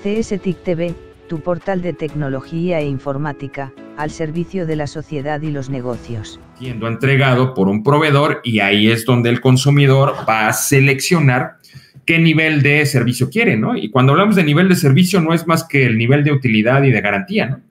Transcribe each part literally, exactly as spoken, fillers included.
C S T I C T V, tu portal de tecnología e informática, al servicio de la sociedad y los negocios. Siendo entregado por un proveedor, y ahí es donde el consumidor va a seleccionar qué nivel de servicio quiere, ¿no? Y cuando hablamos de nivel de servicio no es más que el nivel de utilidad y de garantía, ¿no?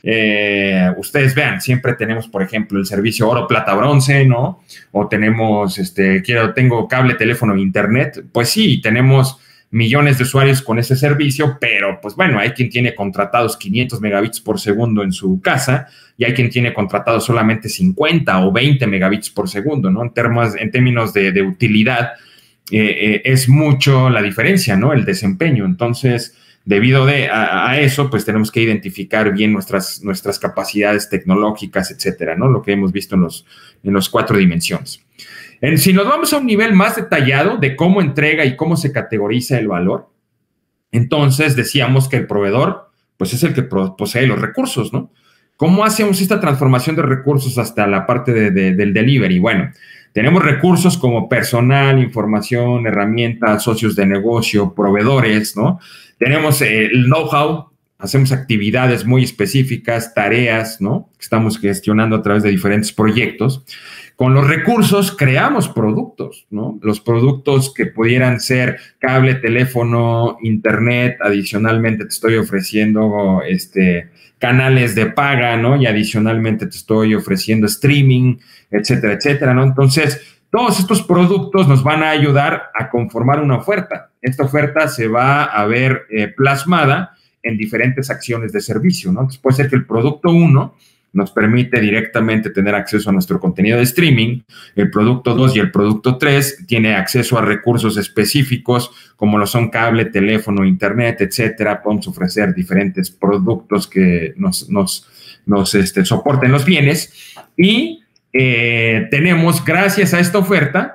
Eh, ustedes vean, siempre tenemos, por ejemplo, el servicio oro, plata, bronce, ¿no? O tenemos, este, quiero, tengo cable, teléfono, internet. Pues sí, tenemos millones de usuarios con ese servicio, pero pues bueno, hay quien tiene contratados quinientos megabits por segundo en su casa y hay quien tiene contratados solamente cincuenta o veinte megabits por segundo, ¿no? En términos, en términos de, de utilidad, eh, eh, es mucho la diferencia, ¿no? El desempeño. Entonces, debido de, a, a eso, pues tenemos que identificar bien nuestras, nuestras capacidades tecnológicas, etcétera, ¿no? Lo que hemos visto en los, en los cuatro dimensiones. En, si nos vamos a un nivel más detallado de cómo entrega y cómo se categoriza el valor, entonces decíamos que el proveedor, pues es el que posee los recursos, ¿no? ¿Cómo hacemos esta transformación de recursos hasta la parte de, de, del delivery? Bueno, tenemos recursos como personal, información, herramientas, socios de negocio, proveedores, ¿no? Tenemos el know-how, hacemos actividades muy específicas, tareas, ¿no? Que estamos gestionando a través de diferentes proyectos. Con los recursos creamos productos, ¿no? Los productos que pudieran ser cable, teléfono, internet, adicionalmente te estoy ofreciendo este, canales de paga, ¿no? Y adicionalmente te estoy ofreciendo streaming, etcétera, etcétera, ¿no? Entonces, todos estos productos nos van a ayudar a conformar una oferta. Esta oferta se va a ver eh, plasmada en diferentes acciones de servicio, ¿no? Entonces, puede ser que el producto uno nos permite directamente tener acceso a nuestro contenido de streaming. El producto dos y el producto tres tiene acceso a recursos específicos, como lo son cable, teléfono, internet, etcétera. Podemos ofrecer diferentes productos que nos, nos, nos este, soporten los bienes. Y eh, tenemos, gracias a esta oferta,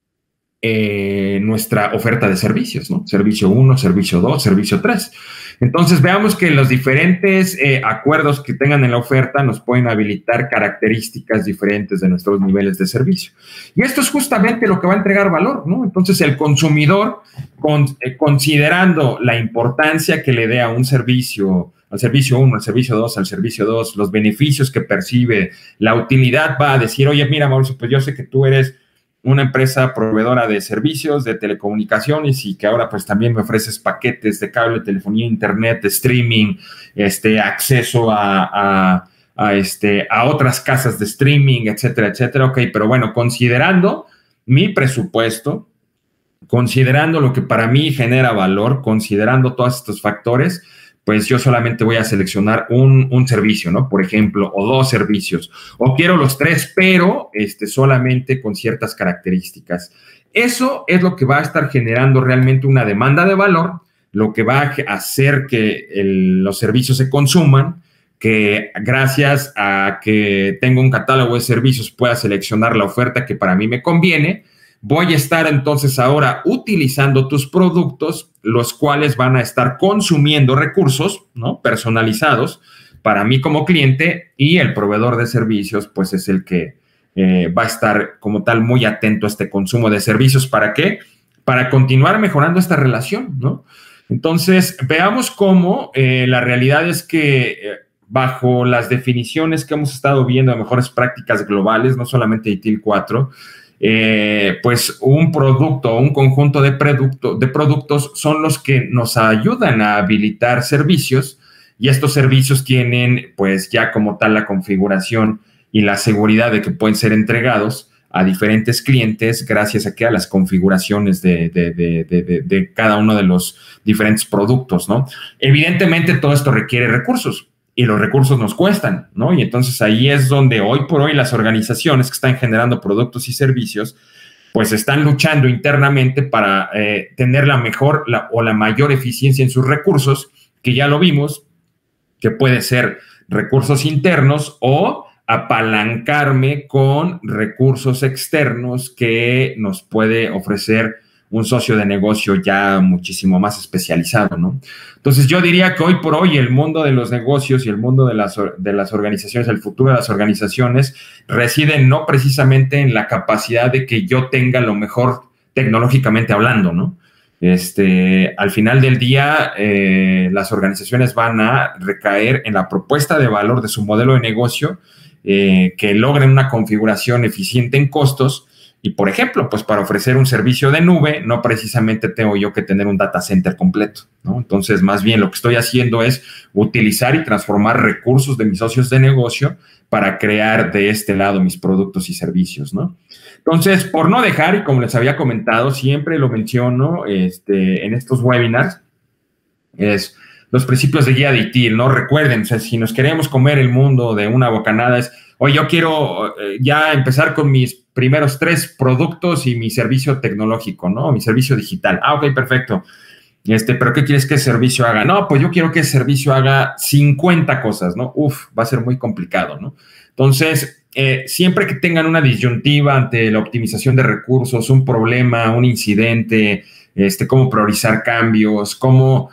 eh, nuestra oferta de servicios, ¿no? Servicio uno, servicio dos, servicio tres. Entonces, veamos que los diferentes eh, acuerdos que tengan en la oferta nos pueden habilitar características diferentes de nuestros niveles de servicio. Y esto es justamente lo que va a entregar valor, ¿no? Entonces, el consumidor, con, eh, considerando la importancia que le dé a un servicio, al servicio uno, al servicio dos, al servicio dos, los beneficios que percibe, la utilidad, va a decir, oye, mira, Mauricio, pues yo sé que tú eres una empresa proveedora de servicios, de telecomunicaciones y que ahora pues también me ofreces paquetes de cable, telefonía, internet, streaming, este, acceso a, a, a, este, a otras casas de streaming, etcétera, etcétera. Ok, pero bueno, considerando mi presupuesto, considerando lo que para mí genera valor, considerando todos estos factores, pues yo solamente voy a seleccionar un, un servicio, ¿no? Por ejemplo, o dos servicios. O quiero los tres, pero este, solamente con ciertas características. Eso es lo que va a estar generando realmente una demanda de valor, lo que va a hacer que el, los servicios se consuman, que gracias a que tengo un catálogo de servicios pueda seleccionar la oferta que para mí me conviene. Voy a estar entonces ahora utilizando tus productos, los cuales van a estar consumiendo recursos, ¿no? Personalizados para mí como cliente, y el proveedor de servicios pues es el que eh, va a estar como tal muy atento a este consumo de servicios. ¿Para qué? Para continuar mejorando esta relación, ¿no? Entonces, veamos cómo eh, la realidad es que eh, bajo las definiciones que hemos estado viendo de mejores prácticas globales, no solamente de I T I L cuatro, Eh, pues un producto o un conjunto de, producto, de productos son los que nos ayudan a habilitar servicios, y estos servicios tienen pues ya como tal la configuración y la seguridad de que pueden ser entregados a diferentes clientes gracias a que a las configuraciones de, de, de, de, de, de cada uno de los diferentes productos, ¿no? Evidentemente todo esto requiere recursos. Y los recursos nos cuestan, ¿no? Y entonces ahí es donde hoy por hoy las organizaciones que están generando productos y servicios, pues están luchando internamente para eh, tener la mejor la, o la mayor eficiencia en sus recursos, que ya lo vimos, que puede ser recursos internos o apalancarme con recursos externos que nos puede ofrecer un socio de negocio ya muchísimo más especializado, ¿no? Entonces yo diría que hoy por hoy el mundo de los negocios y el mundo de las, de las organizaciones, el futuro de las organizaciones reside no precisamente en la capacidad de que yo tenga lo mejor tecnológicamente hablando, ¿no? Este, al final del día, eh, las organizaciones van a recaer en la propuesta de valor de su modelo de negocio, eh, que logren una configuración eficiente en costos. Y, por ejemplo, pues para ofrecer un servicio de nube, no precisamente tengo yo que tener un data center completo, ¿no? Entonces, más bien lo que estoy haciendo es utilizar y transformar recursos de mis socios de negocio para crear de este lado mis productos y servicios, ¿no? Entonces, por no dejar, y como les había comentado, siempre lo menciono este, en estos webinars, es los principios de guía de I T I L, ¿no? Recuerden, o sea, si nos queremos comer el mundo de una bocanada, es, oye, yo quiero eh, ya empezar con mis primeros tres productos y mi servicio tecnológico, ¿no? Mi servicio digital. Ah, ok, perfecto. Este, ¿pero qué quieres que ese servicio haga? No, pues yo quiero que ese servicio haga cincuenta cosas, ¿no? Uf, va a ser muy complicado, ¿no? Entonces, eh, siempre que tengan una disyuntiva ante la optimización de recursos, un problema, un incidente, este, cómo priorizar cambios, cómo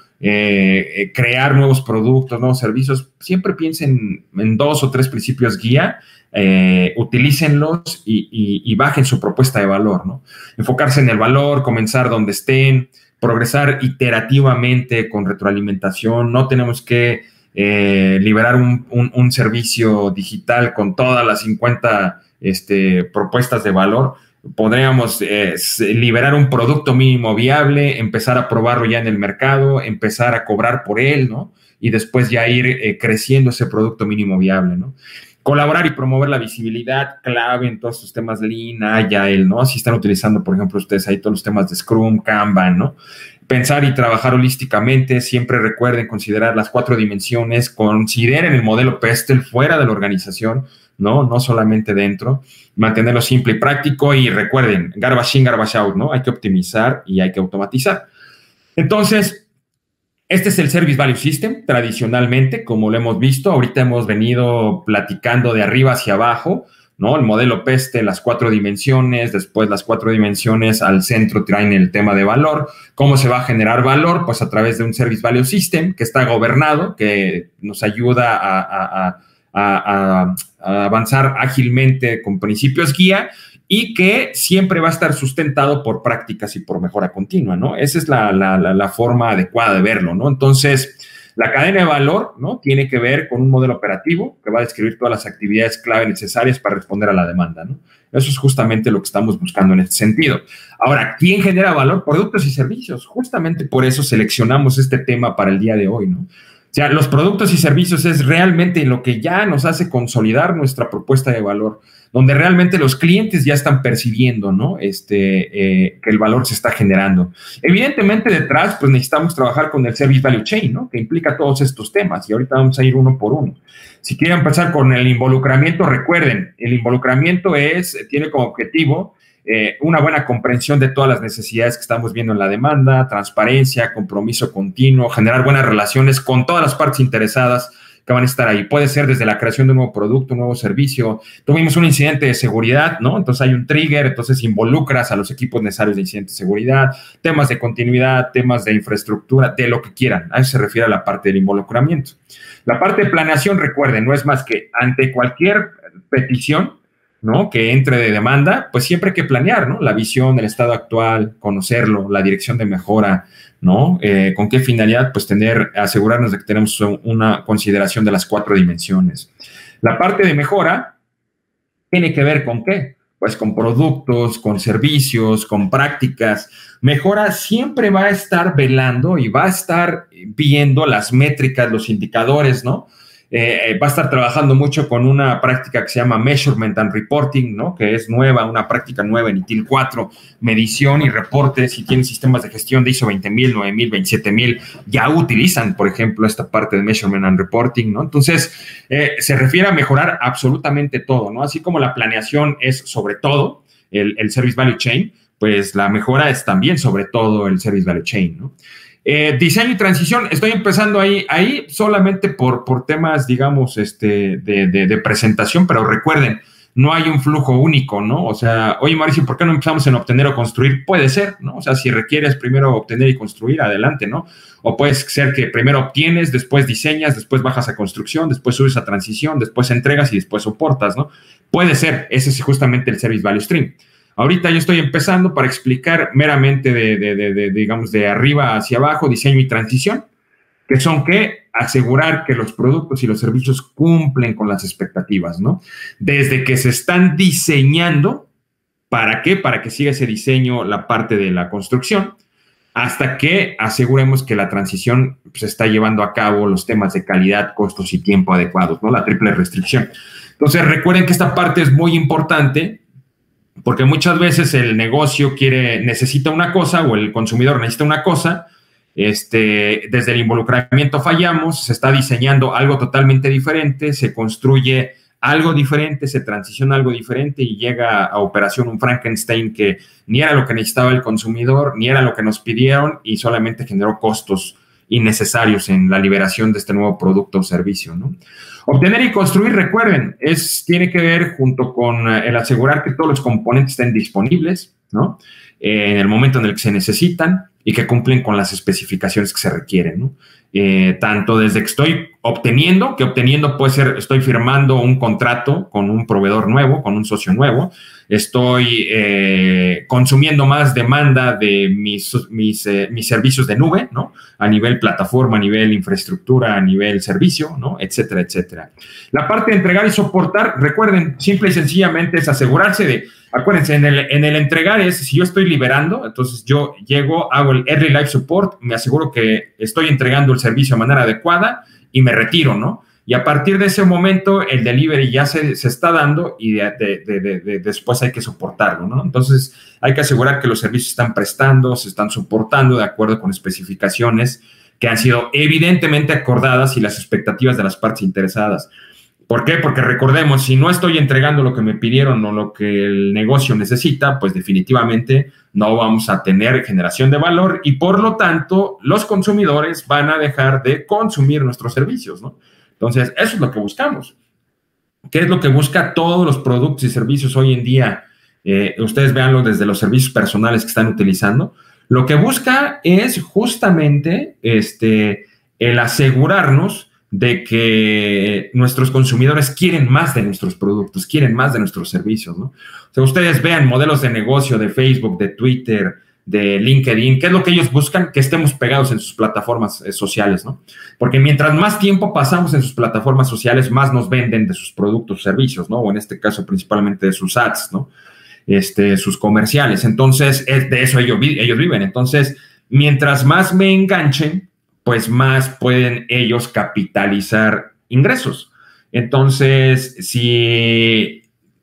eh, crear nuevos productos, nuevos servicios, siempre piensen en dos o tres principios guía. Eh, utilícenlos y, y, y bajen su propuesta de valor, ¿no? Enfocarse en el valor, comenzar donde estén, progresar iterativamente con retroalimentación. No tenemos que eh, liberar un, un, un servicio digital con todas las cincuenta este, propuestas de valor. Podríamos eh, liberar un producto mínimo viable, empezar a probarlo ya en el mercado, empezar a cobrar por él, ¿no? Y después ya ir eh, creciendo ese producto mínimo viable, ¿no? Colaborar y promover la visibilidad, clave en todos estos temas Lean, Agile, ¿no? Si están utilizando, por ejemplo, ustedes ahí todos los temas de Scrum, Kanban, ¿no? Pensar y trabajar holísticamente, siempre recuerden considerar las cuatro dimensiones, consideren el modelo PESTEL fuera de la organización, ¿no? No solamente dentro, mantenerlo simple y práctico y recuerden, garbage in, garbage out, ¿no? Hay que optimizar y hay que automatizar. Entonces, este es el Service Value System, tradicionalmente, como lo hemos visto. Ahorita hemos venido platicando de arriba hacia abajo, ¿no? El modelo PESTEL, las cuatro dimensiones, después las cuatro dimensiones al centro traen el tema de valor. ¿Cómo se va a generar valor? Pues a través de un Service Value System que está gobernado, que nos ayuda a, a, a, a, a avanzar ágilmente con principios guía, y que siempre va a estar sustentado por prácticas y por mejora continua, ¿no? Esa es la, la, la, la forma adecuada de verlo, ¿no? Entonces, la cadena de valor, ¿no? Tiene que ver con un modelo operativo que va a describir todas las actividades clave necesarias para responder a la demanda, ¿no? Eso es justamente lo que estamos buscando en este sentido. Ahora, ¿quién genera valor? Productos y servicios. Justamente por eso seleccionamos este tema para el día de hoy, ¿no? O sea, los productos y servicios es realmente lo que ya nos hace consolidar nuestra propuesta de valor, donde realmente los clientes ya están percibiendo, ¿no? Este, eh, que el valor se está generando. Evidentemente, detrás, pues necesitamos trabajar con el Service Value Chain, ¿no? Que implica todos estos temas, y ahorita vamos a ir uno por uno. Si quieren empezar con el involucramiento, recuerden, el involucramiento es, tiene como objetivo eh, una buena comprensión de todas las necesidades que estamos viendo en la demanda, transparencia, compromiso continuo, generar buenas relaciones con todas las partes interesadas que van a estar ahí. Puede ser desde la creación de un nuevo producto, un nuevo servicio. Tuvimos un incidente de seguridad, ¿no? Entonces hay un trigger, entonces involucras a los equipos necesarios de incidente de seguridad, temas de continuidad, temas de infraestructura, de lo que quieran. A eso se refiere a la parte del involucramiento. La parte de planeación, recuerden, no es más que ante cualquier petición, ¿no? Que entre de demanda, pues siempre hay que planear, ¿no? La visión, el estado actual, conocerlo, la dirección de mejora, ¿no? Eh, ¿Con qué finalidad? Pues tener, asegurarnos de que tenemos una consideración de las cuatro dimensiones. La parte de mejora tiene que ver con ¿qué? Pues con productos, con servicios, con prácticas. Mejora siempre va a estar velando y va a estar viendo las métricas, los indicadores, ¿no? Eh, va a estar trabajando mucho con una práctica que se llama Measurement and Reporting, ¿no? Que es nueva, una práctica nueva en I T I L cuatro, medición y reportes. Si tienen sistemas de gestión de I S O veinte mil, nueve mil, veintisiete mil, ya utilizan, por ejemplo, esta parte de Measurement and Reporting, ¿no? Entonces, eh, se refiere a mejorar absolutamente todo, ¿no? Así como la planeación es sobre todo el, el Service Value Chain, pues la mejora es también sobre todo el Service Value Chain, ¿no? Eh, diseño y transición, estoy empezando ahí, ahí solamente por, por temas, digamos, este, de, de, de presentación, pero recuerden, no hay un flujo único, ¿no? O sea, oye, Mauricio, ¿por qué no empezamos en obtener o construir? Puede ser, ¿no? O sea, si requieres primero obtener y construir, adelante, ¿no? O puede ser que primero obtienes, después diseñas, después bajas a construcción, después subes a transición, después entregas y después soportas, ¿no? Puede ser, ese es justamente el Service Value Stream. Ahorita yo estoy empezando para explicar meramente de, de, de, de digamos, de arriba hacia abajo, diseño y transición, que son que asegurar que los productos y los servicios cumplen con las expectativas, ¿no? Desde que se están diseñando, ¿para qué? Para que siga ese diseño la parte de la construcción, hasta que aseguremos que la transición se está llevando a cabo los temas de calidad, costos y tiempo adecuados, ¿no? La triple restricción. Entonces, recuerden que esta parte es muy importante, porque muchas veces el negocio quiere, necesita una cosa o el consumidor necesita una cosa, este, desde el involucramiento fallamos, se está diseñando algo totalmente diferente, se construye algo diferente, se transiciona algo diferente y llega a operación un Frankenstein que ni era lo que necesitaba el consumidor, ni era lo que nos pidieron y solamente generó costos innecesarios en la liberación de este nuevo producto o servicio, ¿no? Obtener y construir, recuerden, es, tiene que ver junto con el asegurar que todos los componentes estén disponibles, ¿no? Eh, en el momento en el que se necesitan y que cumplen con las especificaciones que se requieren, ¿no? Eh, tanto desde que estoy obteniendo, que obteniendo puede ser, estoy firmando un contrato con un proveedor nuevo, con un socio nuevo, estoy eh, consumiendo más demanda de mis, mis, eh, mis servicios de nube, ¿no? A nivel plataforma, a nivel infraestructura, a nivel servicio, ¿no? Etcétera, etcétera. La parte de entregar y soportar, recuerden, simple y sencillamente es asegurarse de, acuérdense, en el, en el entregar es, si yo estoy liberando, entonces yo llego, hago el Early Life Support, me aseguro que estoy entregando el servicio de manera adecuada y me retiro, ¿no? Y a partir de ese momento el delivery ya se, se está dando y de, de, de, de, de, después hay que soportarlo, ¿no? Entonces hay que asegurar que los servicios se están prestando, se están soportando de acuerdo con especificaciones que han sido evidentemente acordadas y las expectativas de las partes interesadas. ¿Por qué? Porque recordemos, si no estoy entregando lo que me pidieron o lo que el negocio necesita, pues definitivamente no vamos a tener generación de valor y por lo tanto los consumidores van a dejar de consumir nuestros servicios, ¿no? Entonces, eso es lo que buscamos. ¿Qué es lo que busca todos los productos y servicios hoy en día? Eh, ustedes véanlo desde los servicios personales que están utilizando. Lo que busca es justamente este, el asegurarnos de que nuestros consumidores quieren más de nuestros productos, quieren más de nuestros servicios, ¿no? O sea, ustedes vean modelos de negocio de Facebook, de Twitter, de LinkedIn, ¿qué es lo que ellos buscan? Que estemos pegados en sus plataformas eh, sociales, ¿no? Porque mientras más tiempo pasamos en sus plataformas sociales, más nos venden de sus productos o servicios, ¿no? O en este caso, principalmente de sus ads, ¿no? Este, sus comerciales. Entonces, es de eso ellos, ellos viven. Entonces, mientras más me enganchen, pues más pueden ellos capitalizar ingresos. Entonces, si...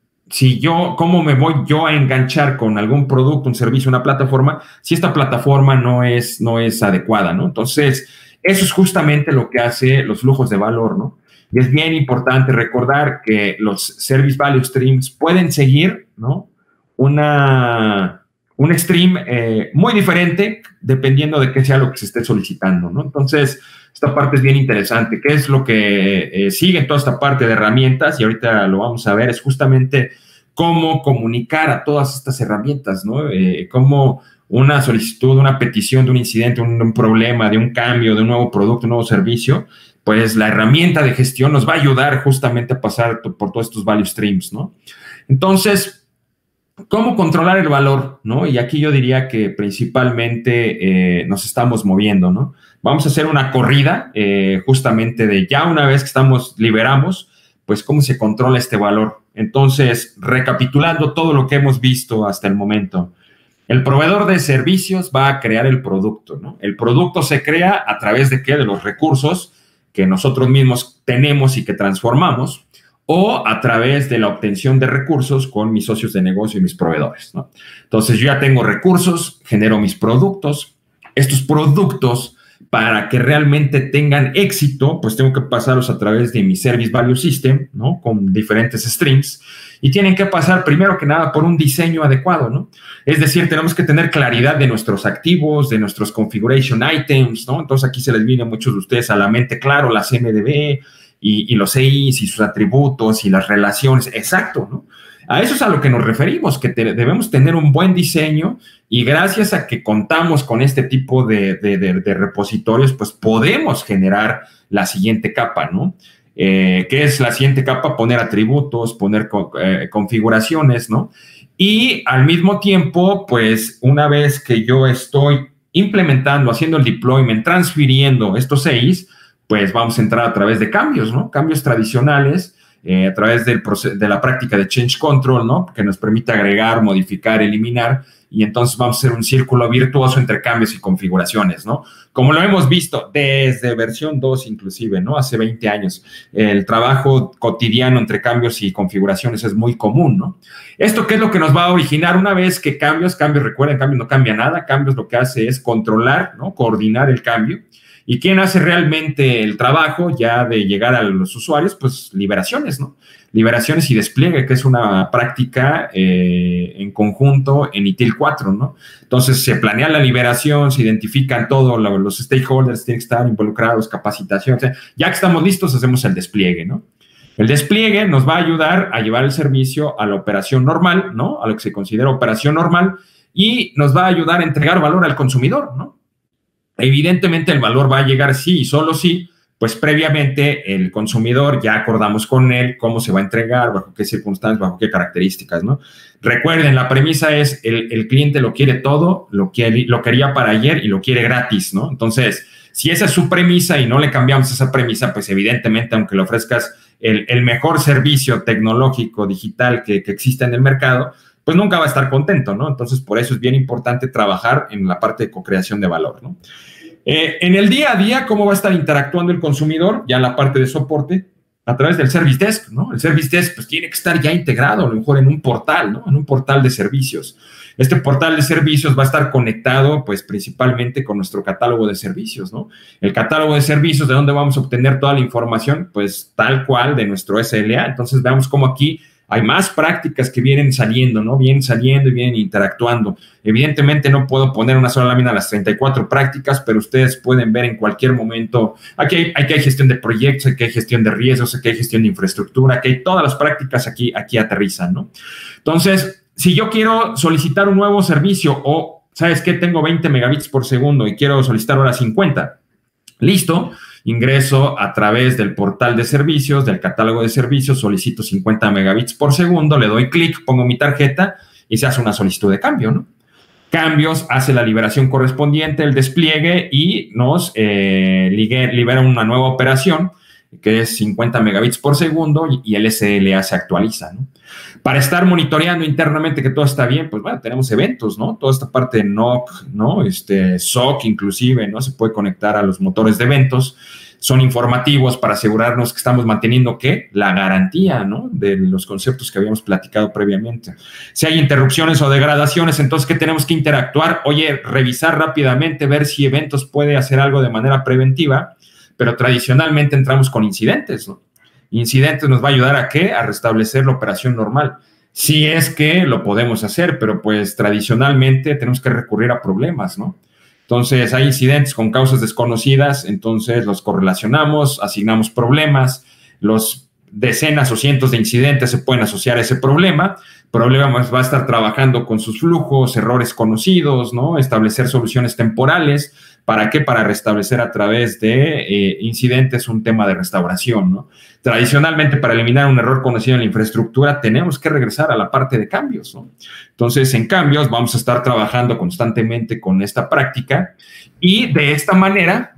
Si yo, ¿cómo me voy yo a enganchar con algún producto, un servicio, una plataforma, si esta plataforma no es, no es adecuada, ¿no? Entonces, eso es justamente lo que hace los flujos de valor, ¿no? Y es bien importante recordar que los Service Value Streams pueden seguir, ¿no? Una, un stream eh, muy diferente dependiendo de qué sea lo que se esté solicitando, ¿no? Entonces, esta parte es bien interesante. ¿Qué es lo que eh, sigue en toda esta parte de herramientas? Y ahorita lo vamos a ver, es justamente cómo comunicar a todas estas herramientas, ¿no? Eh, cómo una solicitud, una petición de un incidente, un, un problema, de un cambio, de un nuevo producto, un nuevo servicio, pues la herramienta de gestión nos va a ayudar justamente a pasar por todos estos value streams, ¿no? Entonces, ¿cómo controlar el valor, no? Y aquí yo diría que principalmente eh, nos estamos moviendo, ¿no? Vamos a hacer una corrida eh, justamente de ya una vez que estamos, liberamos, pues cómo se controla este valor. Entonces, recapitulando todo lo que hemos visto hasta el momento, el proveedor de servicios va a crear el producto, ¿no? El producto se crea a través de ¿qué? De los recursos que nosotros mismos tenemos y que transformamos, o a través de la obtención de recursos con mis socios de negocio y mis proveedores, ¿no? Entonces, yo ya tengo recursos, genero mis productos. Estos productos, para que realmente tengan éxito, pues tengo que pasarlos a través de mi Service Value System, ¿no? Con diferentes streams. Y tienen que pasar, primero que nada, por un diseño adecuado, ¿no? Es decir, tenemos que tener claridad de nuestros activos, de nuestros configuration items, ¿no? Entonces, aquí se les viene a muchos de ustedes a la mente, claro, las M D B, Y, y los E Is y sus atributos y las relaciones, exacto, ¿no? A eso es a lo que nos referimos, que te, debemos tener un buen diseño y gracias a que contamos con este tipo de, de, de, de repositorios, pues podemos generar la siguiente capa, ¿no? Eh, ¿Qué es la siguiente capa? Poner atributos, poner co eh, configuraciones, ¿no? Y al mismo tiempo, pues una vez que yo estoy implementando, haciendo el deployment, transfiriendo estos seis, pues vamos a entrar a través de cambios, ¿no? Cambios tradicionales, eh, a través del de la práctica de Change Control, ¿no? Que nos permite agregar, modificar, eliminar, y entonces vamos a hacer un círculo virtuoso entre cambios y configuraciones, ¿no? Como lo hemos visto desde versión dos inclusive, ¿no? Hace veinte años, el trabajo cotidiano entre cambios y configuraciones es muy común, ¿no? ¿Esto qué es lo que nos va a originar? Una vez que cambios, cambios, recuerden, cambios no cambia nada, cambios lo que hace es controlar, ¿no? Coordinar el cambio. ¿Y quién hace realmente el trabajo ya de llegar a los usuarios? Pues liberaciones, ¿no? Liberaciones y despliegue, que es una práctica eh, en conjunto en I T I L cuatro, ¿no? Entonces, se planea la liberación, se identifican todos los stakeholders, tienen que estar involucrados, capacitación. O sea, ya que estamos listos, hacemos el despliegue, ¿no? El despliegue nos va a ayudar a llevar el servicio a la operación normal, ¿no? A lo que se considera operación normal, y nos va a ayudar a entregar valor al consumidor, ¿no? Evidentemente, el valor va a llegar sí y solo sí, pues previamente el consumidor ya acordamos con él cómo se va a entregar, bajo qué circunstancias, bajo qué características, ¿no? Recuerden, la premisa es el, el cliente lo quiere todo, lo, quiere, lo quería para ayer y lo quiere gratis, ¿no? Entonces, si esa es su premisa y no le cambiamos esa premisa, pues evidentemente, aunque le ofrezcas el, el mejor servicio tecnológico digital que, que exista en el mercado, pues nunca va a estar contento, ¿no? Entonces, por eso es bien importante trabajar en la parte de co-creación de valor, ¿no? Eh, en el día a día, ¿cómo va a estar interactuando el consumidor? Ya en la parte de soporte, a través del Service Desk, ¿no? El Service Desk, pues, tiene que estar ya integrado, a lo mejor en un portal, ¿no? En un portal de servicios. Este portal de servicios va a estar conectado, pues, principalmente con nuestro catálogo de servicios, ¿no? El catálogo de servicios, ¿de dónde vamos a obtener toda la información? Pues, tal cual, de nuestro S L A. Entonces, veamos cómo aquí hay más prácticas que vienen saliendo, ¿no? Vienen saliendo y vienen interactuando. Evidentemente no puedo poner una sola lámina a las treinta y cuatro prácticas, pero ustedes pueden ver en cualquier momento. Aquí hay, aquí hay gestión de proyectos, aquí hay gestión de riesgos, aquí hay gestión de infraestructura, aquí hay todas las prácticas aquí, aquí aterrizan, ¿no? Entonces, si yo quiero solicitar un nuevo servicio o, ¿sabes qué? Tengo veinte megabits por segundo y quiero solicitar ahora cincuenta. Listo. Ingreso a través del portal de servicios, del catálogo de servicios, solicito cincuenta megabits por segundo, le doy clic, pongo mi tarjeta y se hace una solicitud de cambio, ¿no? Cambios, hace la liberación correspondiente, el despliegue y nos eh, libera una nueva operación que es cincuenta megabits por segundo y el S L A se actualiza, ¿no? Para estar monitoreando internamente que todo está bien, pues bueno, tenemos eventos, ¿no? Toda esta parte de N O C, ¿no? Este, S O C inclusive, ¿no? Se puede conectar a los motores de eventos. Son informativos para asegurarnos que estamos manteniendo, ¿qué? La garantía, ¿no? De los conceptos que habíamos platicado previamente. Si hay interrupciones o degradaciones, entonces, ¿qué tenemos que interactuar? Oye, revisar rápidamente, ver si eventos puede hacer algo de manera preventiva, pero tradicionalmente entramos con incidentes, ¿no? Incidentes nos va a ayudar a ¿qué? A restablecer la operación normal. Si es que lo podemos hacer, pero pues tradicionalmente tenemos que recurrir a problemas, ¿no? Entonces, hay incidentes con causas desconocidas, entonces los correlacionamos, asignamos problemas, los decenas o cientos de incidentes se pueden asociar a ese problema. Problema va a estar trabajando con sus flujos, errores conocidos, ¿no? Establecer soluciones temporales. ¿Para qué? Para restablecer a través de eh, incidentes un tema de restauración, ¿no? Tradicionalmente, para eliminar un error conocido en la infraestructura, tenemos que regresar a la parte de cambios, ¿no? Entonces, en cambios, vamos a estar trabajando constantemente con esta práctica y de esta manera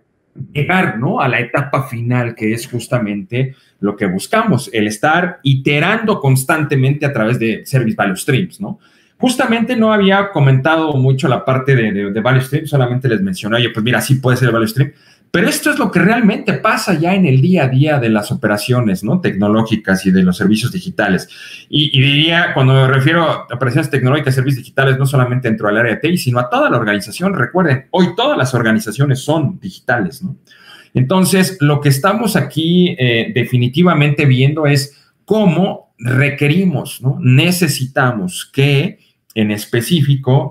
llegar, ¿no? A la etapa final, que es justamente lo que buscamos, el estar iterando constantemente a través de Service Value Streams, ¿no? Justamente no había comentado mucho la parte de, de, de Value Stream, solamente les mencioné, oye, pues mira, sí puede ser el Value Stream, pero esto es lo que realmente pasa ya en el día a día de las operaciones, ¿no? Tecnológicas y de los servicios digitales. Y, y diría, cuando me refiero a operaciones tecnológicas y servicios digitales, no solamente dentro del área de T I, sino a toda la organización. Recuerden, hoy todas las organizaciones son digitales, ¿no? Entonces, lo que estamos aquí eh, definitivamente viendo es cómo requerimos, ¿no? Necesitamos que, en específico,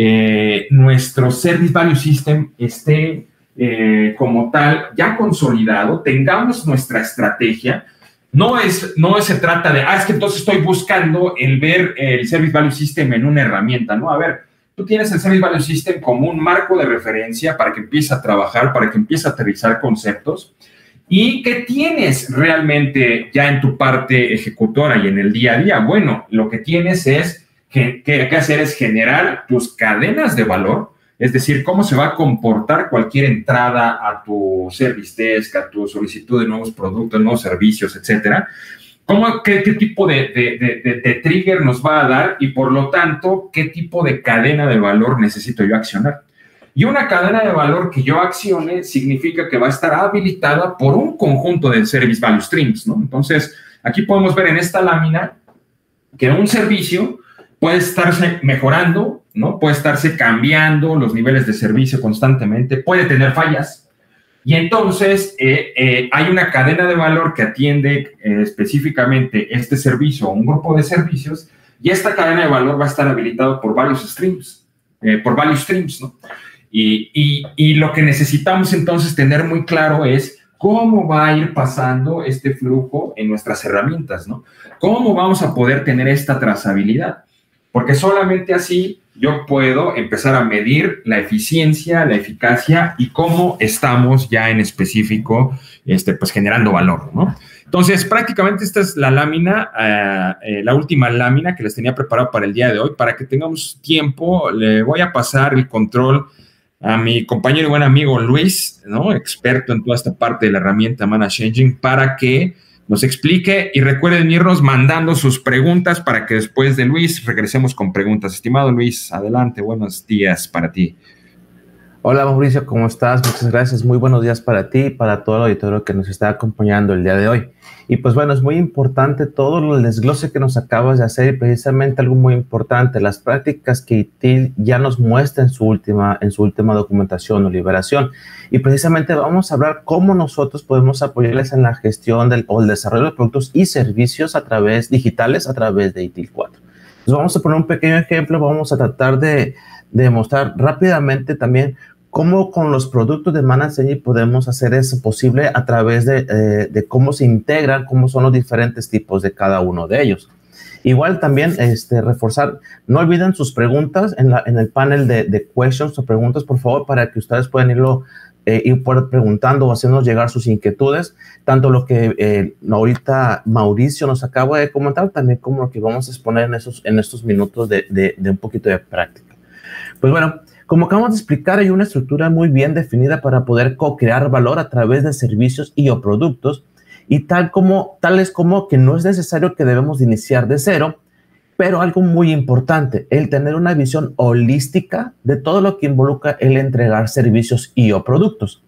eh, nuestro Service Value System esté eh, como tal ya consolidado, tengamos nuestra estrategia. No, es, no se trata de, ah, es que entonces estoy buscando el ver el Service Value System en una herramienta, ¿no? A ver, tú tienes el Service Value System como un marco de referencia para que empiece a trabajar, para que empiece a aterrizar conceptos. ¿Y qué tienes realmente ya en tu parte ejecutora y en el día a día? Bueno, lo que tienes es que, que hay que hacer es generar tus cadenas de valor, es decir, cómo se va a comportar cualquier entrada a tu service desk, a tu solicitud de nuevos productos, nuevos servicios, etcétera. ¿Cómo, qué, qué tipo de, de, de, de trigger nos va a dar y, por lo tanto, qué tipo de cadena de valor necesito yo accionar? Y una cadena de valor que yo accione significa que va a estar habilitada por un conjunto de Service Value Streams, ¿no? Entonces, aquí podemos ver en esta lámina que un servicio puede estarse mejorando, ¿no? Puede estarse cambiando los niveles de servicio constantemente, puede tener fallas. Y entonces eh, eh, hay una cadena de valor que atiende eh, específicamente este servicio o un grupo de servicios, y esta cadena de valor va a estar habilitada por varios streams, eh, por varios streams, ¿no? Y, y, y lo que necesitamos entonces tener muy claro es cómo va a ir pasando este flujo en nuestras herramientas, ¿no? ¿Cómo vamos a poder tener esta trazabilidad? Porque solamente así yo puedo empezar a medir la eficiencia, la eficacia y cómo estamos ya en específico este, pues, generando valor, ¿no? Entonces, prácticamente esta es la lámina, uh, eh, la última lámina que les tenía preparado para el día de hoy. Para que tengamos tiempo, le voy a pasar el control a mi compañero y buen amigo Luis, ¿no? Experto en toda esta parte de la herramienta ManageEngine, para que nos explique, y recuerden irnos mandando sus preguntas para que después de Luis regresemos con preguntas. Estimado Luis, adelante, buenos días para ti. Hola Mauricio, ¿cómo estás? Muchas gracias, muy buenos días para ti y para todo el auditorio que nos está acompañando el día de hoy. Y pues bueno, es muy importante todo el desglose que nos acabas de hacer, y precisamente algo muy importante, las prácticas que I T I L ya nos muestra en su última, en su última documentación o liberación. Y precisamente vamos a hablar cómo nosotros podemos apoyarles en la gestión del, o el desarrollo de productos y servicios a través digitales a través de I T I L cuatro. Entonces vamos a poner un pequeño ejemplo, vamos a tratar de, de mostrar rápidamente también cómo con los productos de ManageEngine podemos hacer eso posible a través de, eh, de cómo se integran, cómo son los diferentes tipos de cada uno de ellos. Igual también este, reforzar, no olviden sus preguntas en, la, en el panel de, de questions o preguntas, por favor, para que ustedes puedan irlo eh, ir por preguntando o hacernos llegar sus inquietudes, tanto lo que eh, ahorita Mauricio nos acaba de comentar, también como lo que vamos a exponer en, esos, en estos minutos de, de, de un poquito de práctica. Pues bueno, como acabamos de explicar, hay una estructura muy bien definida para poder co-crear valor a través de servicios y o productos, y tal como, tales como que no es necesario que debemos de iniciar de cero, pero algo muy importante, el tener una visión holística de todo lo que involucra el entregar servicios y o productos.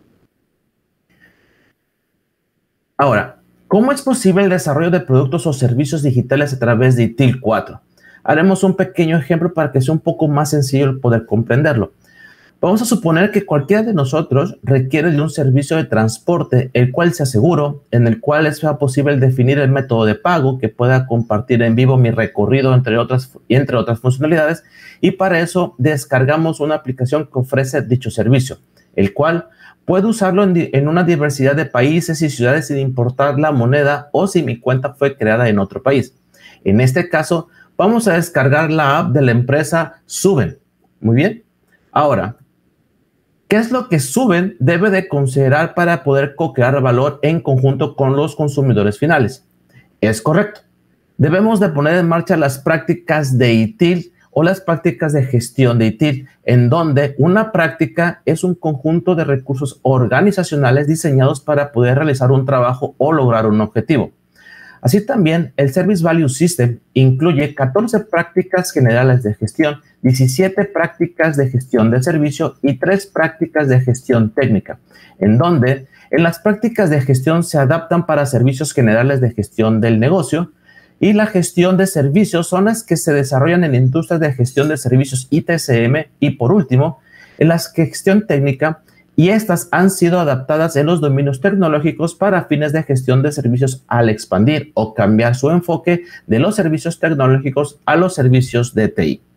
Ahora, ¿cómo es posible el desarrollo de productos o servicios digitales a través de I T I L cuatro? Haremos un pequeño ejemplo para que sea un poco más sencillo el poder comprenderlo. Vamos a suponer que cualquiera de nosotros requiere de un servicio de transporte, el cual sea seguro, en el cual sea posible definir el método de pago, que pueda compartir en vivo mi recorrido, entre otras, entre otras funcionalidades, y para eso descargamos una aplicación que ofrece dicho servicio, el cual puede usarlo en, en una diversidad de países y ciudades sin importar la moneda o si mi cuenta fue creada en otro país. En este caso, vamos a descargar la app de la empresa Suben. Muy bien. Ahora, ¿qué es lo que Suben debe de considerar para poder co-crear valor en conjunto con los consumidores finales? Es correcto. Debemos de poner en marcha las prácticas de I T I L o las prácticas de gestión de I T I L, en donde una práctica es un conjunto de recursos organizacionales diseñados para poder realizar un trabajo o lograr un objetivo. Así también, el Service Value System incluye catorce prácticas generales de gestión, diecisiete prácticas de gestión de servicio y tres prácticas de gestión técnica, en donde en las prácticas de gestión se adaptan para servicios generales de gestión del negocio, y la gestión de servicios son las que se desarrollan en industrias de gestión de servicios I T S M, y por último, en la gestión técnica, y estas han sido adaptadas en los dominios tecnológicos para fines de gestión de servicios al expandir o cambiar su enfoque de los servicios tecnológicos a los servicios de T I.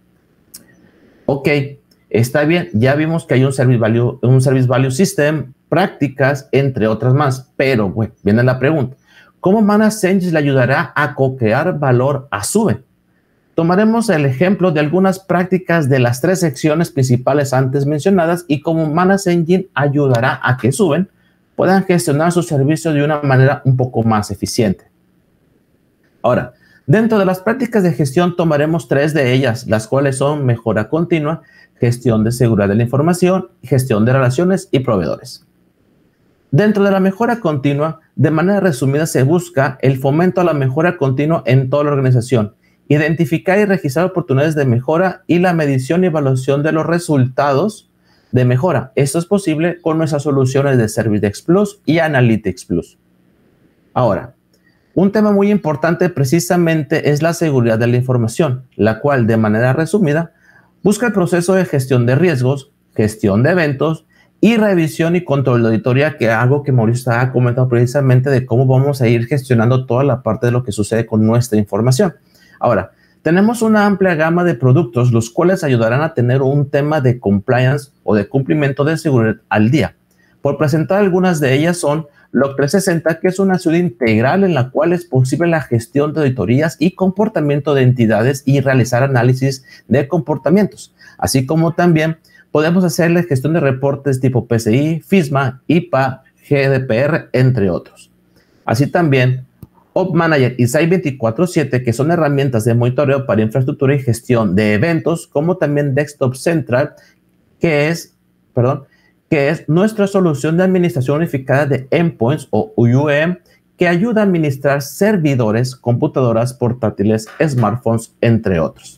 Ok, está bien, ya vimos que hay un Service Value, un Service Value System, prácticas, entre otras más, pero bueno, viene la pregunta, ¿cómo ManageEngine le ayudará a co-crear valor a Suben? Tomaremos el ejemplo de algunas prácticas de las tres secciones principales antes mencionadas y cómo ManageEngine ayudará a que Suben puedan gestionar sus servicios de una manera un poco más eficiente. Ahora, Dentro de las prácticas de gestión tomaremos tres de ellas, las cuales son mejora continua, gestión de seguridad de la información, gestión de relaciones y proveedores. Dentro de la mejora continua, de manera resumida, se busca el fomento a la mejora continua en toda la organización, identificar y registrar oportunidades de mejora y la medición y evaluación de los resultados de mejora. Esto es posible con nuestras soluciones de ServiceDesk Plus y Analytics Plus. Ahora, un tema muy importante precisamente es la seguridad de la información, la cual, de manera resumida, busca el proceso de gestión de riesgos, gestión de eventos y revisión y control de auditoría, que es algo que Mauricio ha comentado precisamente de cómo vamos a ir gestionando toda la parte de lo que sucede con nuestra información. Ahora, tenemos una amplia gama de productos, los cuales ayudarán a tener un tema de compliance o de cumplimiento de seguridad al día. Por presentar algunas de ellas son Log trescientos sesenta, que es una suite integral en la cual es posible la gestión de auditorías y comportamiento de entidades y realizar análisis de comportamientos, así como también podemos hacer la gestión de reportes tipo P C I, FISMA, I P A, G D P R, entre otros. Así también, Op Manager y Site veinticuatro siete, que son herramientas de monitoreo para infraestructura y gestión de eventos, como también Desktop Central, que es, perdón, que es nuestra solución de administración unificada de endpoints o U U M, que ayuda a administrar servidores, computadoras, portátiles, smartphones, entre otros.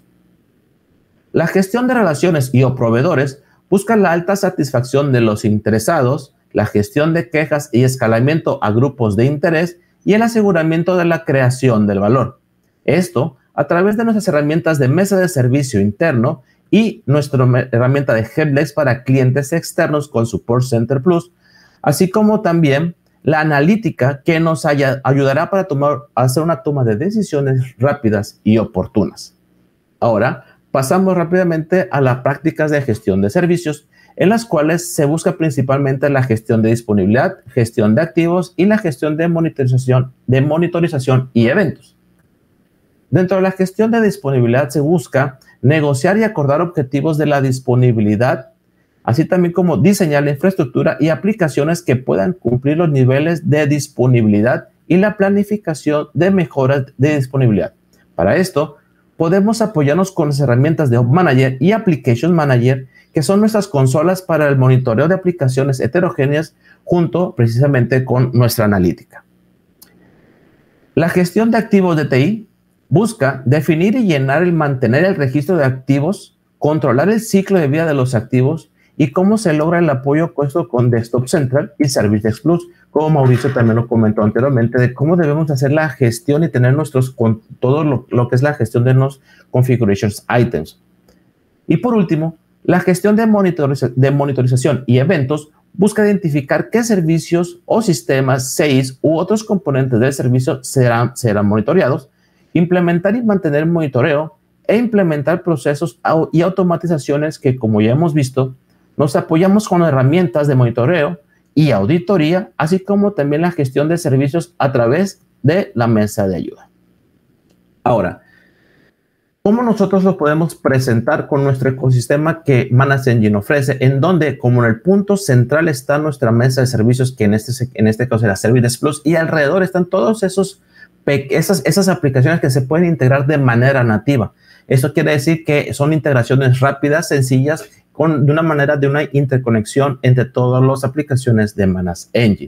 La gestión de relaciones y o proveedores busca la alta satisfacción de los interesados, la gestión de quejas y escalamiento a grupos de interés y el aseguramiento de la creación del valor. Esto a través de nuestras herramientas de mesa de servicio interno y nuestra herramienta de Helpdesk para clientes externos con Support Center Plus, así como también la analítica que nos haya, ayudará para tomar, hacer una toma de decisiones rápidas y oportunas. Ahora, pasamos rápidamente a las prácticas de gestión de servicios, en las cuales se busca principalmente la gestión de disponibilidad, gestión de activos y la gestión de monitorización, de monitorización y eventos. Dentro de la gestión de disponibilidad se busca negociar y acordar objetivos de la disponibilidad, así también como diseñar la infraestructura y aplicaciones que puedan cumplir los niveles de disponibilidad y la planificación de mejoras de disponibilidad. Para esto, podemos apoyarnos con las herramientas de Op Manager y Application Manager, que son nuestras consolas para el monitoreo de aplicaciones heterogéneas, junto precisamente con nuestra analítica. La gestión de activos de T I busca definir y llenar y mantener el registro de activos, controlar el ciclo de vida de los activos y cómo se logra el apoyo puesto con Desktop Central y ServiceDesk Plus, como Mauricio también lo comentó anteriormente, de cómo debemos hacer la gestión y tener nuestros, con todo lo, lo que es la gestión de los configurations items. Y por último, la gestión de, monitoriza, de monitorización y eventos busca identificar qué servicios o sistemas, C I S u otros componentes del servicio serán, serán monitoreados, implementar y mantener monitoreo e implementar procesos y automatizaciones que, como ya hemos visto, nos apoyamos con herramientas de monitoreo y auditoría, así como también la gestión de servicios a través de la mesa de ayuda. Ahora, ¿cómo nosotros lo podemos presentar con nuestro ecosistema que Managed Engine ofrece? En donde, como en el punto central está nuestra mesa de servicios, que en este, en este caso era ServiceDesk Plus, y alrededor están todos esos Esas, esas aplicaciones que se pueden integrar de manera nativa. Eso quiere decir que son integraciones rápidas, sencillas, con, de una manera de una interconexión entre todas las aplicaciones de Managed Engine.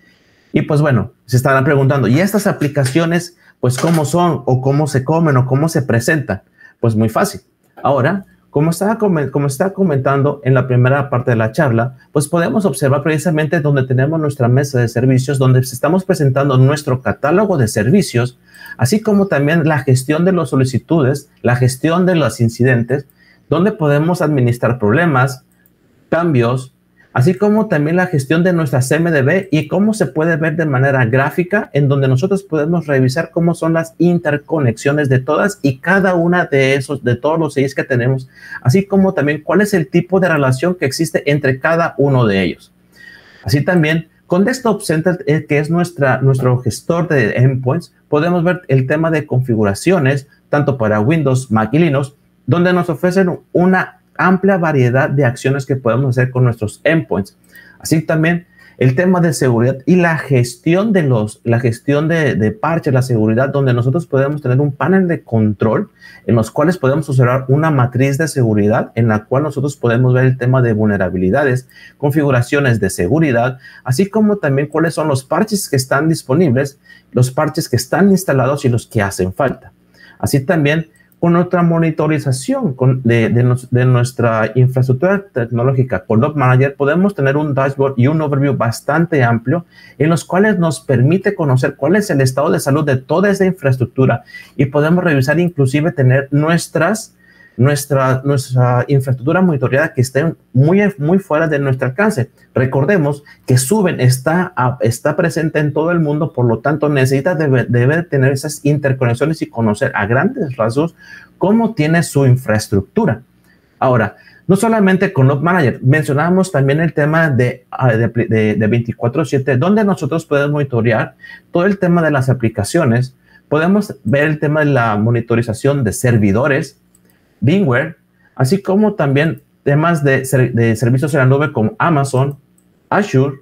Y pues bueno, se estarán preguntando, ¿y estas aplicaciones, pues cómo son, o cómo se comen, o cómo se presentan? Pues muy fácil. Ahora, como estaba, como estaba comentando en la primera parte de la charla, pues podemos observar precisamente donde tenemos nuestra mesa de servicios, donde estamos presentando nuestro catálogo de servicios, así como también la gestión de las solicitudes, la gestión de los incidentes, donde podemos administrar problemas, cambios, así como también la gestión de nuestra C M D B y cómo se puede ver de manera gráfica, en donde nosotros podemos revisar cómo son las interconexiones de todas y cada una de esos, de todos los C I S que tenemos, así como también cuál es el tipo de relación que existe entre cada uno de ellos. Así también, con Desktop Center, que es nuestra, nuestro gestor de endpoints, podemos ver el tema de configuraciones, tanto para Windows, Mac y Linux, donde nos ofrecen una amplia variedad de acciones que podemos hacer con nuestros endpoints. Así también el tema de seguridad y la gestión de los, la gestión de, de parches, la seguridad, donde nosotros podemos tener un panel de control en los cuales podemos observar una matriz de seguridad en la cual nosotros podemos ver el tema de vulnerabilidades, configuraciones de seguridad, así como también cuáles son los parches que están disponibles, los parches que están instalados y los que hacen falta. Así también con otra monitorización con, de, de, nos, de nuestra infraestructura tecnológica con Log Manager, podemos tener un dashboard y un overview bastante amplio en los cuales nos permite conocer cuál es el estado de salud de toda esa infraestructura y podemos revisar, inclusive tener nuestras, nuestra, nuestra infraestructura monitoreada que esté muy, muy fuera de nuestro alcance. Recordemos que Suben está, está presente en todo el mundo, por lo tanto necesita debe, debe tener esas interconexiones y conocer a grandes rasgos cómo tiene su infraestructura. Ahora, no solamente con Log Manager, mencionábamos también el tema de, de, de, de veinticuatro siete, donde nosotros podemos monitorear todo el tema de las aplicaciones, podemos ver el tema de la monitorización de servidores, VMware, así como también temas de, de servicios en la nube como Amazon, Azure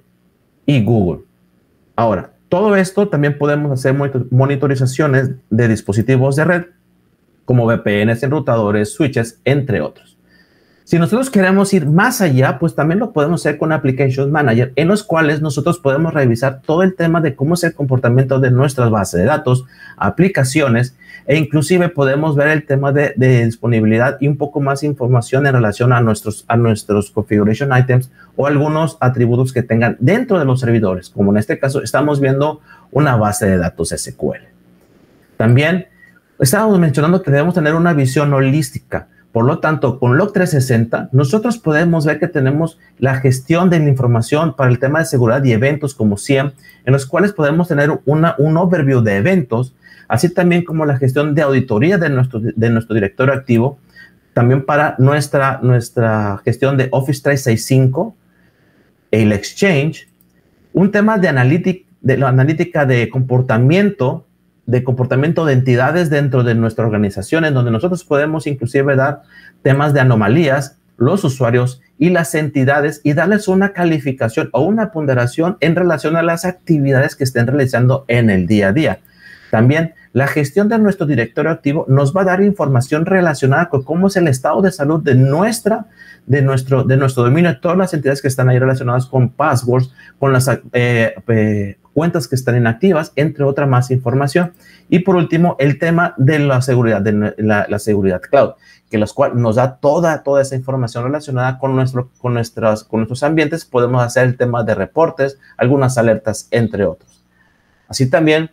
y Google. Ahora, todo esto también podemos hacer monitorizaciones de dispositivos de red como V P Ns, enrutadores, switches, entre otros. Si nosotros queremos ir más allá, pues también lo podemos hacer con Application Manager, en los cuales nosotros podemos revisar todo el tema de cómo es el comportamiento de nuestras bases de datos, aplicaciones, e inclusive podemos ver el tema de, de disponibilidad y un poco más información en relación a nuestros, a nuestros configuration items o algunos atributos que tengan dentro de los servidores, como en este caso estamos viendo una base de datos S Q L. También estábamos mencionando que debemos tener una visión holística. Por lo tanto, con Log trescientos sesenta, nosotros podemos ver que tenemos la gestión de la información para el tema de seguridad y eventos como S I E M, en los cuales podemos tener una, un overview de eventos, así también como la gestión de auditoría de nuestro, de nuestro directorio activo, también para nuestra, nuestra gestión de Office trescientos sesenta y cinco, el Exchange, un tema de, analítica, de la analítica de comportamiento, de comportamiento de entidades dentro de nuestra organización, en donde nosotros podemos inclusive dar temas de anomalías, los usuarios y las entidades y darles una calificación o una ponderación en relación a las actividades que estén realizando en el día a día. También la gestión de nuestro directorio activo nos va a dar información relacionada con cómo es el estado de salud de, nuestra, de, nuestro, de nuestro dominio, todas las entidades que están ahí relacionadas con passwords, con las eh, eh, cuentas que están inactivas, entre otra más información. Y por último, el tema de la seguridad, de la, la seguridad cloud, que los cual nos da toda, toda esa información relacionada con, nuestro, con, nuestras, con nuestros ambientes. Podemos hacer el tema de reportes, algunas alertas, entre otros. Así también,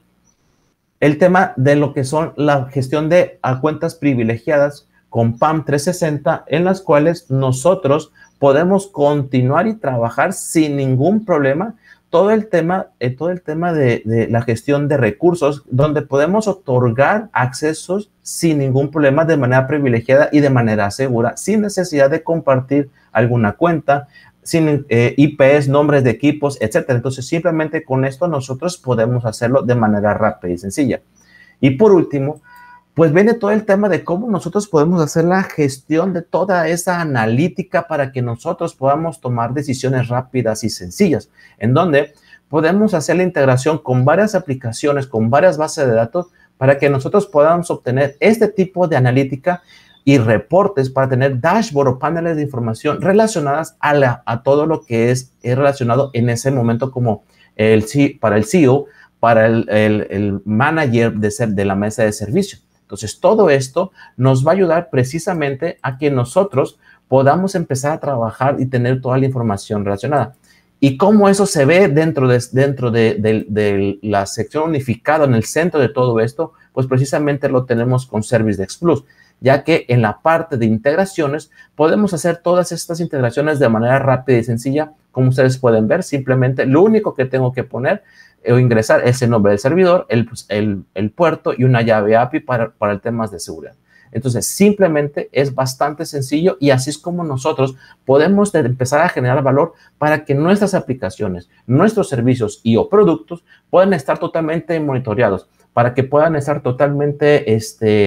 el tema de lo que son la gestión de a cuentas privilegiadas con PAM trescientos sesenta, en las cuales nosotros podemos continuar y trabajar sin ningún problema todo el tema, eh, todo el tema de, de la gestión de recursos, donde podemos otorgar accesos sin ningún problema de manera privilegiada y de manera segura, sin necesidad de compartir alguna cuenta, sin eh, I Ps, nombres de equipos, etcétera. Entonces, simplemente con esto nosotros podemos hacerlo de manera rápida y sencilla. Y por último, pues viene todo el tema de cómo nosotros podemos hacer la gestión de toda esa analítica para que nosotros podamos tomar decisiones rápidas y sencillas, en donde podemos hacer la integración con varias aplicaciones, con varias bases de datos, para que nosotros podamos obtener este tipo de analítica y reportes para tener dashboard o paneles de información relacionadas a, la, a todo lo que es, es relacionado en ese momento como el, para el C E O, para el, el, el manager de, ser, de la mesa de servicio. Entonces, todo esto nos va a ayudar precisamente a que nosotros podamos empezar a trabajar y tener toda la información relacionada. Y cómo eso se ve dentro de, dentro de, de, de la sección unificada en el centro de todo esto, pues precisamente lo tenemos con ServiceDesk Plus, ya que en la parte de integraciones podemos hacer todas estas integraciones de manera rápida y sencilla. Como ustedes pueden ver, simplemente lo único que tengo que poner o ingresar es el nombre del servidor, el, el, el puerto y una llave A P I para, para el tema de seguridad. Entonces, simplemente es bastante sencillo y así es como nosotros podemos empezar a generar valor para que nuestras aplicaciones, nuestros servicios y o productos puedan estar totalmente monitoreados, para que puedan estar totalmente este,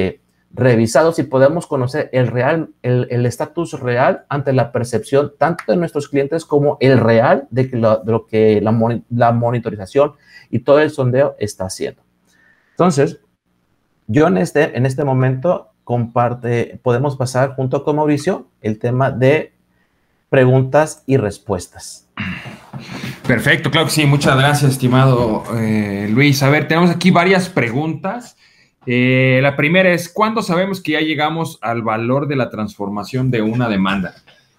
revisados y podemos conocer el real, el el estatus real ante la percepción tanto de nuestros clientes como el real de, que lo, de lo que la, la monitorización y todo el sondeo está haciendo. Entonces, yo en este, en este momento comparte, podemos pasar junto con Mauricio el tema de preguntas y respuestas. Perfecto, claro que sí. Muchas gracias, estimado eh, Luis. A ver, tenemos aquí varias preguntas. Eh, la primera es, ¿cuándo sabemos que ya llegamos al valor de la transformación de una demanda?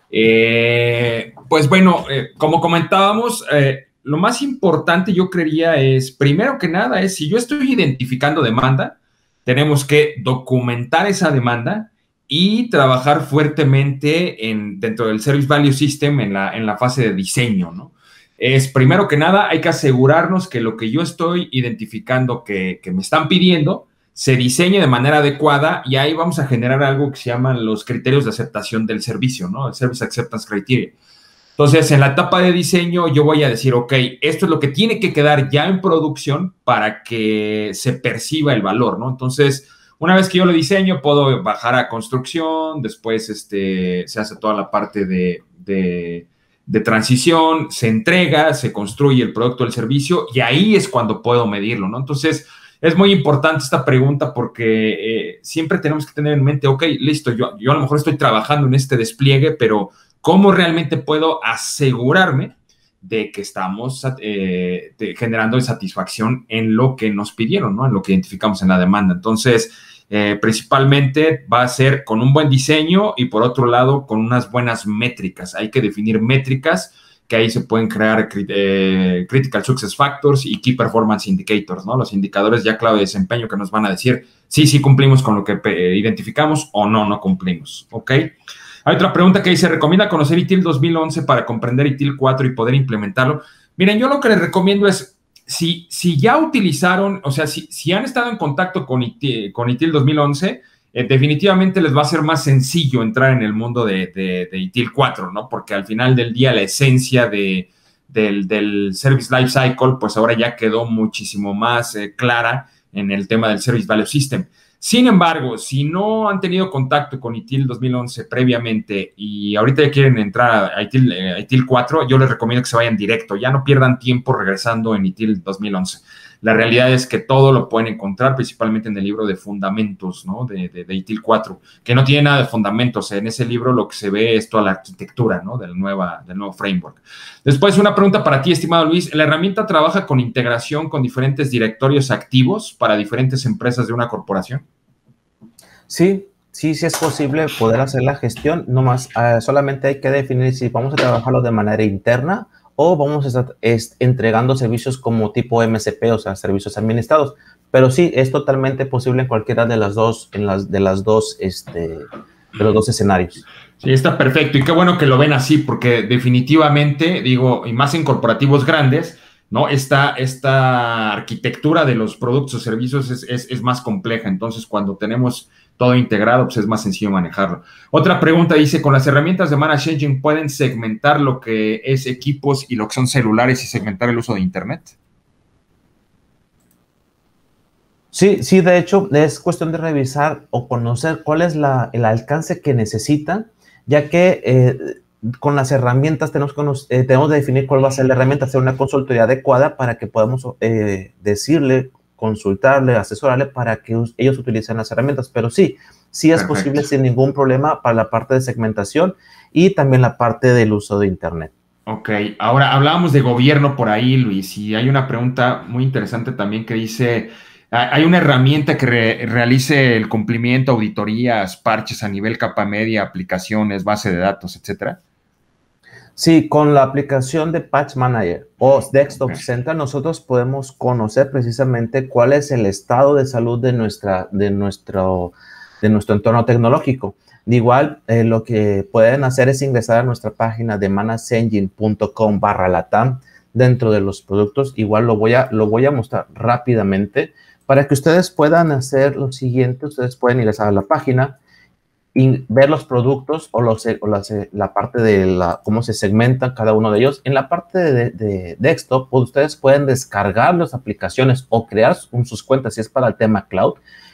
Eh, pues bueno, eh, como comentábamos, eh, lo más importante yo creería es, primero que nada, es si yo estoy identificando demanda, tenemos que documentar esa demanda y trabajar fuertemente en, dentro del Service Value System en la, en la fase de diseño, ¿no? Es, primero que nada, hay que asegurarnos que lo que yo estoy identificando que, que me están pidiendo se diseñe de manera adecuada y ahí vamos a generar algo que se llaman los criterios de aceptación del servicio, ¿no? El Service Acceptance Criteria. Entonces, en la etapa de diseño yo voy a decir, ok, esto es lo que tiene que quedar ya en producción para que se perciba el valor, ¿no? Entonces, una vez que yo lo diseño, puedo bajar a construcción, después este, se hace toda la parte de, de, de transición, se entrega, se construye el producto o el servicio y ahí es cuando puedo medirlo, ¿no? Entonces, es muy importante esta pregunta porque eh, siempre tenemos que tener en mente, ok, listo, yo, yo a lo mejor estoy trabajando en este despliegue, pero ¿cómo realmente puedo asegurarme de que estamos eh, de, generando satisfacción en lo que nos pidieron, ¿no? En lo que identificamos en la demanda? Entonces, eh, principalmente va a ser con un buen diseño y por otro lado con unas buenas métricas. Hay que definir métricas que ahí se pueden crear eh, Critical Success Factors y Key Performance Indicators, ¿no? Los indicadores ya clave de desempeño que nos van a decir sí, sí cumplimos con lo que eh, identificamos o no, no cumplimos, ¿ok? Hay otra pregunta que dice, ¿recomienda conocer I T I L dos mil once para comprender I T I L cuatro y poder implementarlo? Miren, yo lo que les recomiendo es, si, si ya utilizaron, o sea, si, si han estado en contacto con I T I L, con I T I L dos mil once, eh, definitivamente les va a ser más sencillo entrar en el mundo de, de, de I T I L cuatro, ¿no? Porque al final del día la esencia de, del, del Service Life Cycle, pues ahora ya quedó muchísimo más eh, clara en el tema del Service Value System. Sin embargo, si no han tenido contacto con I T I L dos mil once previamente y ahorita ya quieren entrar a I T I L, eh, I T I L cuatro, yo les recomiendo que se vayan directo, ya no pierdan tiempo regresando en I T I L dos mil once. La realidad es que todo lo pueden encontrar principalmente en el libro de fundamentos, ¿no? de, de, de I T I L cuatro, que no tiene nada de fundamentos. En ese libro lo que se ve es toda la arquitectura, ¿no? del, nueva, del nuevo framework. Después, una pregunta para ti, estimado Luis. ¿La herramienta trabaja con integración con diferentes directorios activos para diferentes empresas de una corporación? Sí, sí, sí es posible poder hacer la gestión. Nomás, uh, solamente hay que definir si vamos a trabajarlo de manera interna o vamos a estar es, entregando servicios como tipo M S P, o sea, servicios administrados. Pero sí, es totalmente posible en cualquiera de las dos, en las, de las dos, este, de los dos escenarios. Sí, está perfecto. Y qué bueno que lo ven así, porque definitivamente, digo, y más en corporativos grandes, ¿no? Esta, esta arquitectura de los productos o servicios es, es, es más compleja. Entonces, cuando tenemos todo integrado, pues es más sencillo manejarlo. Otra pregunta dice, ¿con las herramientas de Managed Engine pueden segmentar lo que es equipos y lo que son celulares y segmentar el uso de Internet? Sí, sí, de hecho, es cuestión de revisar o conocer cuál es la, el alcance que necesitan, ya que eh, con las herramientas tenemos que, nos, eh, tenemos que definir cuál va a ser la herramienta, hacer una consultoría adecuada para que podamos eh, decirle, consultarle, asesorarle para que ellos utilicen las herramientas. Pero sí, sí es Perfecto. Posible sin ningún problema para la parte de segmentación y también la parte del uso de Internet. Ok, ahora hablábamos de gobierno por ahí, Luis, y hay una pregunta muy interesante también que dice, ¿hay una herramienta que re realice el cumplimiento, auditorías, parches a nivel capa media, aplicaciones, base de datos, etcétera? Sí, con la aplicación de Patch Manager o Desktop okay. Center, nosotros podemos conocer precisamente cuál es el estado de salud de, nuestra, de, nuestro, de nuestro entorno tecnológico. De igual, eh, lo que pueden hacer es ingresar a nuestra página de managedengine punto com barra latam dentro de los productos. Igual lo voy, a, lo voy a mostrar rápidamente para que ustedes puedan hacer lo siguiente. Ustedes pueden ingresar a la página y ver los productos o, los, o la, la parte de la, cómo se segmentan cada uno de ellos. En la parte de, de desktop, pues ustedes pueden descargar las aplicaciones o crear un, sus cuentas si es para el tema cloud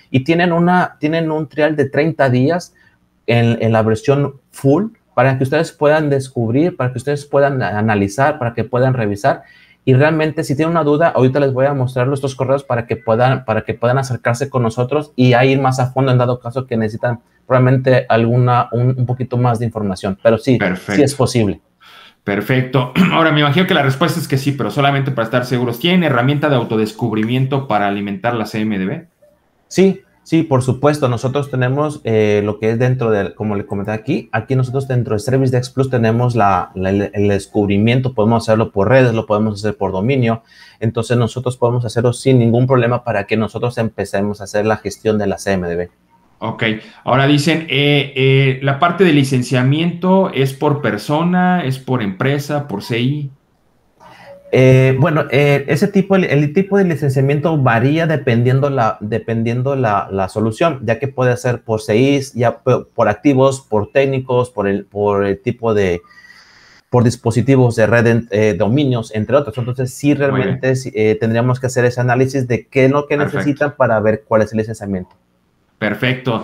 y tienen, una, tienen un trial de treinta días en, en la versión full para que ustedes puedan descubrir, para que ustedes puedan analizar, para que puedan revisar. Y realmente, si tienen una duda, ahorita les voy a mostrar estos correos para que puedan, para que puedan acercarse con nosotros y a ir más a fondo en dado caso que necesitan probablemente alguna, un, un poquito más de información. Pero sí, Perfecto. sí es posible. Perfecto. Ahora, me imagino que la respuesta es que sí, pero solamente para estar seguros. ¿Tienen herramienta de autodescubrimiento para alimentar la C M D B? Sí, sí, por supuesto. Nosotros tenemos eh, lo que es dentro de, como le comenté aquí, aquí nosotros dentro de ServiceDesk Plus tenemos la, la, el descubrimiento. Podemos hacerlo por redes, lo podemos hacer por dominio. Entonces, nosotros podemos hacerlo sin ningún problema para que nosotros empecemos a hacer la gestión de la C M D B. Ok, ahora dicen, eh, eh, la parte de licenciamiento es por persona, es por empresa, por C I. Eh, bueno, eh, ese tipo, el, el tipo de licenciamiento varía dependiendo la, dependiendo la, la solución, ya que puede ser por C Is, ya por, por activos, por técnicos, por el, por el tipo de, por dispositivos de red, eh, dominios, entre otros. Entonces, sí, realmente eh, tendríamos que hacer ese análisis de qué es lo que Perfecto. necesitan para ver cuál es el licenciamiento. Perfecto.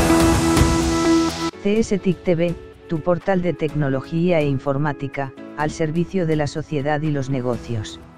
C S T I C T V, tu portal de tecnología e informática, al servicio de la sociedad y los negocios.